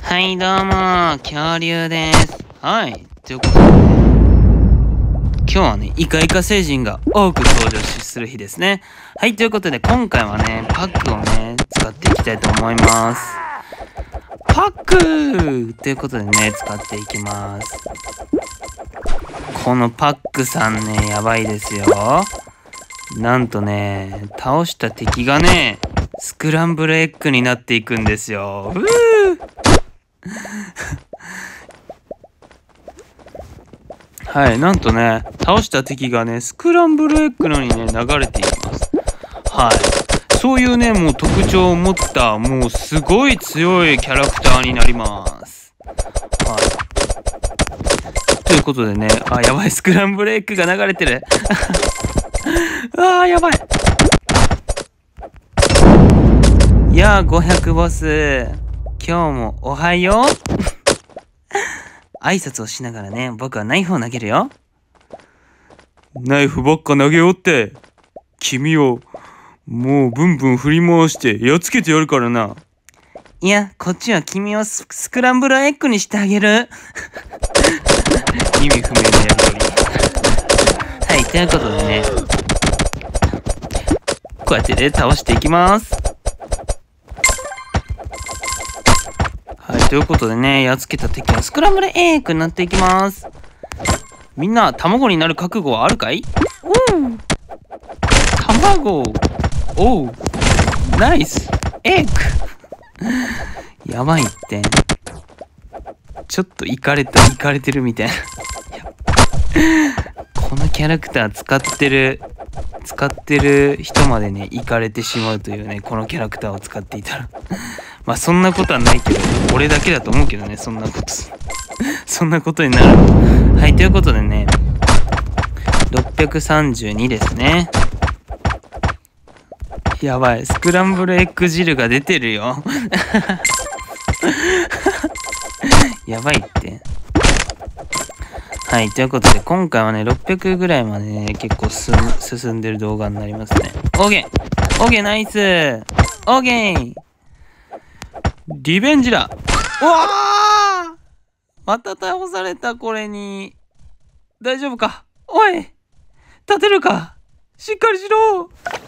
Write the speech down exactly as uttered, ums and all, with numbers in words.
はい、どうも、恐竜です。はい、ということでね、今日はね、イカイカ星人が多く登場する日ですね。はい、ということで、今回はね、パックをね、使っていきたいと思います。パックということでね、使っていきます。このパックさんね、やばいですよ。なんとね、倒した敵がね、スクランブルエッグになっていくんですよ。うーはい、なんとね、倒した敵がね、スクランブルエッグのにね、流れていきます。はい。そういうね、もう特徴を持った、もうすごい強いキャラクターになります。はい。ということでね、あ、やばい、スクランブルエッグが流れてる。あー、やばい。やあ、ごひゃくボス。今日もおはよう。挨拶をしながらね、僕はナイフを投げるよ。ナイフばっか投げよって。君を、もうブンブン振り回してやっつけてやるからな。いや、こっちは君を ス, スクランブルエッグにしてあげる。意味不明なやりとり。はい、ということでね、こうやってね、倒していきます。はい、ということでね、やっつけた敵はスクランブルエッグになっていきます。みんな、卵になる覚悟はあるかい？うん。卵。おう。ナイス。エッグ。やばいって。ちょっとイカれた、イカれてるみたいな。このキャラクター使ってる、使ってる人までね、イカれてしまうというね、このキャラクターを使っていたら。まあそんなことはないけど、俺だけだと思うけどね、そんなこと。そんなことになる。はい、ということでね、ろっぴゃくさんじゅうにですね。やばい、スクランブルエッグ汁が出てるよ。やばいって。はい、ということで今回はね、ろっぴゃくぐらいまでね、結構進んでる動画になりますね。オーケーオーケーナイスオーケーリベンジだ。うわーまた倒された、これに。大丈夫か？おい立てるか？しっかりしろ。